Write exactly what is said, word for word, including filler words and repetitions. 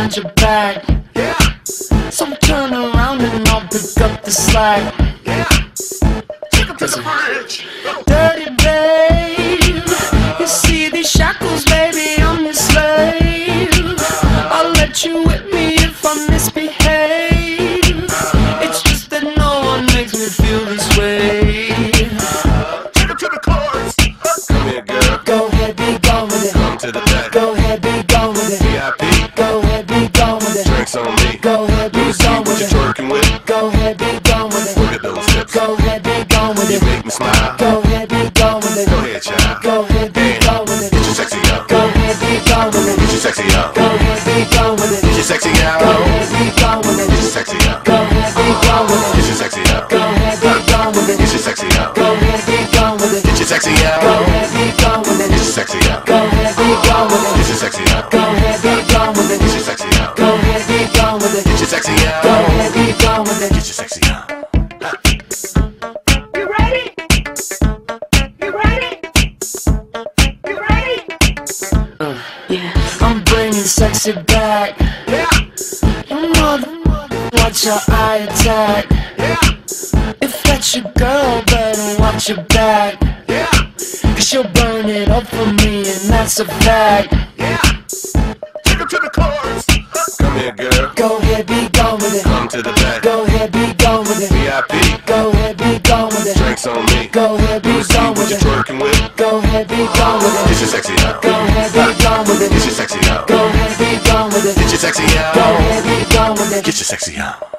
got your back. Yeah. So turn around and I'll pick up the slack. Yeah. Take him to the bridge. Dirty babe, you see these shackles, baby, I'm your slave. I'll let you whip me if I misbehave. It's just that no one makes me feel this way. Take him to the chorus. Come here, girl. Go ahead, be gone with it. Come to the back. Go ahead, be gone with it. V I P. Go ahead, be gone with it. Drinks on me. Go ahead, be gone with it. What you twerking with? Go ahead, be gone with it. Look at those hips. Go ahead, be gone with it. You make me smile. Go ahead, be gone with it. Go ahead, child. Go ahead, be gone with it. Get your sexy out. Go ahead, be gone with it. Get your sexy out. Go ahead, be gone with it. Get your sexy out. Go ahead, be gone with it. Get your sexy out. Go ahead, be gone with it. Get your sexy out. Go ahead, be gone with it. Get your sexy out. Go ahead, be gone with it. Get your sexy out. Go ahead, be gone with it. Get your sexy out. Go ahead, be gone with it. Get your sexy out. Go ahead, be gone with it. Get your sexy out. Go ahead, be gone with it. Get your sexy out. Go ahead, be gone with it. Get your sexy out. You ready? You ready? You ready? Uh, yeah, I'm bringing sexy back. Yeah, you mother, watch your eye attack. Yeah, if that's your girl, better watch your back. Yeah, cause she'll burn it up for me, and that's a fact. Yeah, take her to the chorus. Come here, girl. Go ahead, be gone with it. Come to the back. Go ahead, be gone with it. V I P. Go ahead, be gone with it. Drinks on me. Go ahead, be gone with what you it. twerking with? Go ahead, be gone with it. Get your sexy out. Go ahead, be gone with it. Get your sexy out. Go ahead, be gone with it. Get your sexy out. Go ahead, be gone with it. Get your sexy out.